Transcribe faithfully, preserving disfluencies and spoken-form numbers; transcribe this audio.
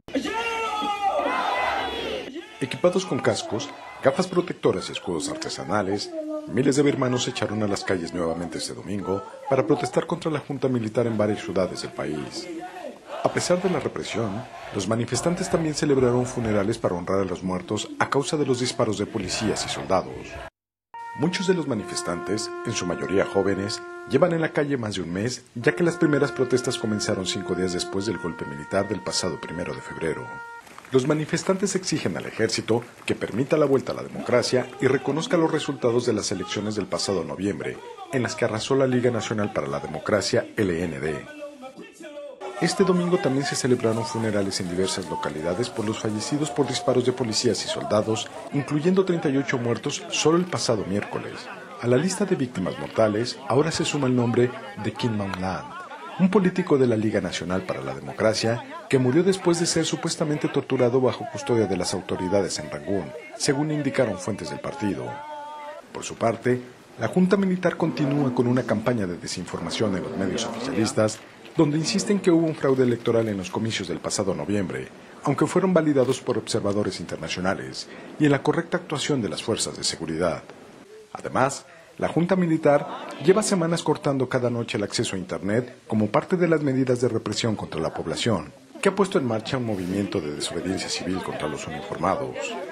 Equipados con cascos, gafas protectoras y escudos artesanales, miles de birmanos se echaron a las calles nuevamente este domingo para protestar contra la junta militar en varias ciudades del país. A pesar de la represión, los manifestantes también celebraron funerales para honrar a los muertos a causa de los disparos de policías y soldados. Muchos de los manifestantes, en su mayoría jóvenes, llevan en la calle más de un mes, ya que las primeras protestas comenzaron cinco días después del golpe militar del pasado primero de febrero. Los manifestantes exigen al ejército que permita la vuelta a la democracia y reconozca los resultados de las elecciones del pasado noviembre, en las que arrasó la Liga Nacional para la Democracia, L N D. Este domingo también se celebraron funerales en diversas localidades por los fallecidos por disparos de policías y soldados, incluyendo treinta y ocho muertos solo el pasado miércoles. A la lista de víctimas mortales ahora se suma el nombre de Khin Maung Lant, un político de la Liga Nacional para la Democracia que murió después de ser supuestamente torturado bajo custodia de las autoridades en Rangún, según indicaron fuentes del partido. Por su parte, la junta militar continúa con una campaña de desinformación en los medios oficialistas, donde insisten que hubo un fraude electoral en los comicios del pasado noviembre, aunque fueron validados por observadores internacionales, y en la correcta actuación de las fuerzas de seguridad. Además, la junta militar lleva semanas cortando cada noche el acceso a Internet como parte de las medidas de represión contra la población, que ha puesto en marcha un movimiento de desobediencia civil contra los uniformados.